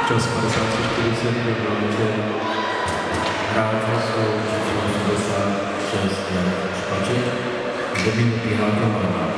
Čas 53:40 že hráči jsou 86 let. Paček, 2 minuty háky má.